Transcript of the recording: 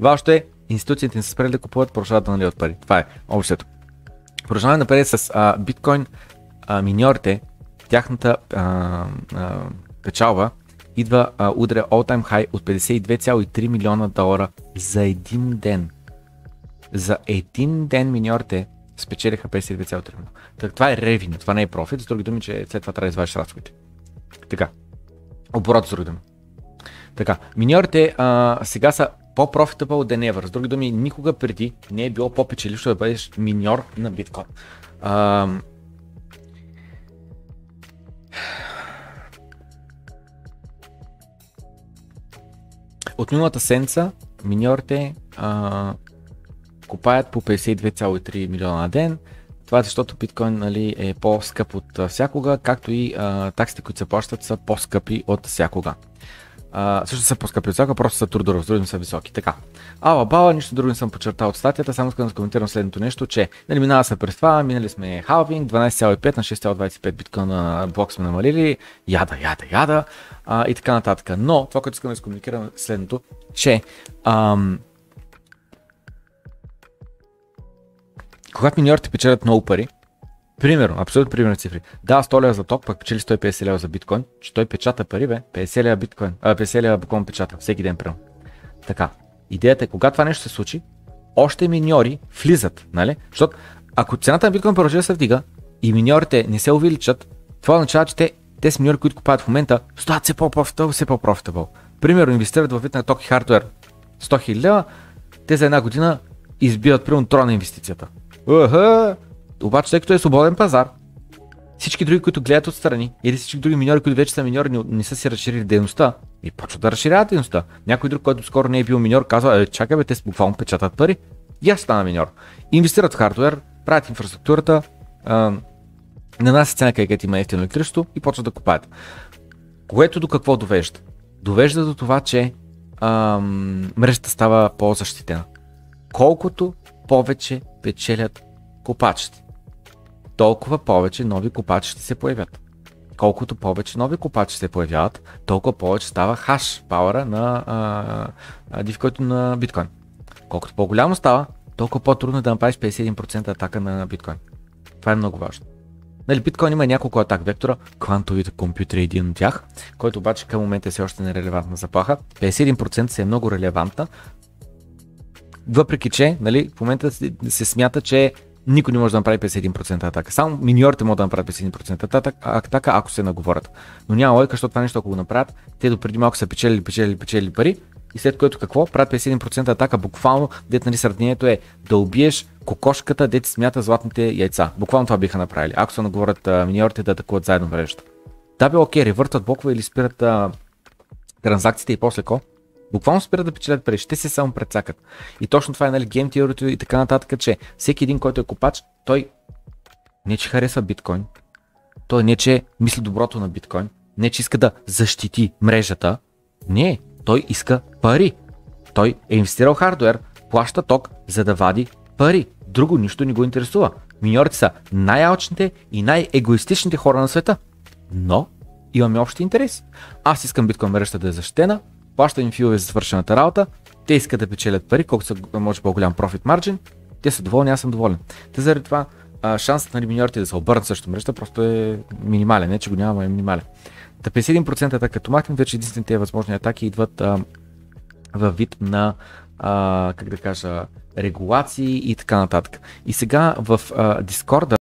Важното е, институциите не са спрели да купуват, продължават да наливат пари. Това е общото. Продължаваме напред с биткоин миньорите, тяхната печалба идва удря all-time high от 52,3 милиона долара за един ден. За един ден миньорите спечелиха 52,3 милиона. Так, това е ревеню, това не е профит, с други думи, че след това трябва да извадиш разходите. Така, оборот с други думи. Така, миньорите сега са по-profitable than ever. С други думи, никога преди не е било по-печелившо да бъдеш миньор на биткоин. От миналата седмица миньорите купаят по 52,3 милиона на ден. Това е защото биткоин, нали, е по-скъп от всякога, както и таксите, които се плащат, са по-скъпи от всякога. Също са по-скъпи от всякога, просто са трудово, с други са високи. Така. Бала, нищо друго не съм подчертал от статията, само искам да коментирам следното нещо, че нали, минава се през това, минали сме халвинг, 12,5 на 6,25 биткоина блок сме намалили, яда и така нататък. Но това, което искам да изкомуникирам следното, че когато миньорите печелят много пари, примерно, абсолютно примерни цифри, дава 100 лева за ток, пък печели 150 лева за биткоин, че той печата пари, 50 лева биткоин, 50 лева биткоин печата, всеки ден прямо. Така, идеята е, когато това нещо се случи, още миньори влизат, нали? Защото ако цената на биткоин продължи да се вдига и миньорите не се увеличат, това означава, че те са миньори, които купуват в момента, стават все по-профитабъл. Примерно, инвестират в вид на ток и хардуер 100 000 лева, те за една година избиват примерно трона на инвестицията. Обаче, тъй като е свободен пазар, всички други, които гледат отстрани, или всички други миньори, които вече са миньори, не са си разширили дейността, и почват да разширяват дейността. Някой друг, който скоро не е бил миньор, казва, чакай бе, те буквално печатат пари, и аз стана миньор. Инвестират в хардуер, правят инфраструктурата, нанасят цена, където има ефтино електричество и почват да купаят. Което до какво довежда? Довежда до това, че мрежата става по-защитена. Колкото повече печелят купачите, толкова повече нови купачи ще се появят. Колкото повече нови купачи се появяват, толкова повече става хаш пауъра на дификото на биткоин. Колкото по-голямо става, толкова по-трудно е да направиш 51% атака на биткоин. Това е много важно. Нали, биткоин има няколко атак вектора, квантовите компютри е един от тях, който обаче към момента е все още нерелевантна заплаха. 51% се е много релевантна, въпреки че, нали, в момента се смята, че никой не може да направи 51% атака. Само миньорите могат да направят 51% атака, ако се наговорят. Но няма логика, защото това нещо, ако го направят, те допреди малко са печелили пари и след което какво? Правят 51% атака, буквално, дет нали сравнението е да убиеш кокошката, дет смята златните яйца. Буквално това биха направили, ако се наговорят миньорите да атакуват заедно мрежата. Да бе, окей, ревъртат блокове или спират транзакциите и после буквално спират да печелят пари, ще се само прецакат. И точно това е, нали, гейм теорията и така нататък, че всеки един, който е купач, той не че харесва биткоин, той не че мисли доброто на биткоин, не че иска да защити мрежата, не, той иска пари. Той е инвестирал хардуер, плаща ток, за да вади пари. Друго нищо не го интересува. Миньорите са най-алчните и най-егоистичните хора на света. Но имаме общи интереси. Аз искам биткоин мрежата да е защитена, плащам им филове за свършената работа, те искат да печелят пари, колкото са може по-голям профит марджин, те са доволни, аз съм доволен. Те заради това шансът на миньорите да се обърнат също мрежата просто е минимален, не че го няма, е минимален. Та 51% атака като махнем, вече единствените възможни атаки идват във вид на регулации и така нататък. И сега в Discord